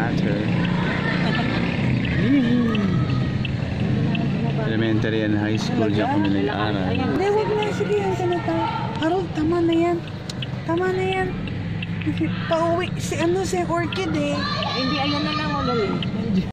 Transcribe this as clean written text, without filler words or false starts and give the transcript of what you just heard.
matter. Elementary and high school diyan kami nag-aaral. Hindi, huwag na. Sige, yan ka na ta. Harold, tama na yan. Tama na yan. Pauwi. Si Orchid eh. Hindi, ayan na lang. Wala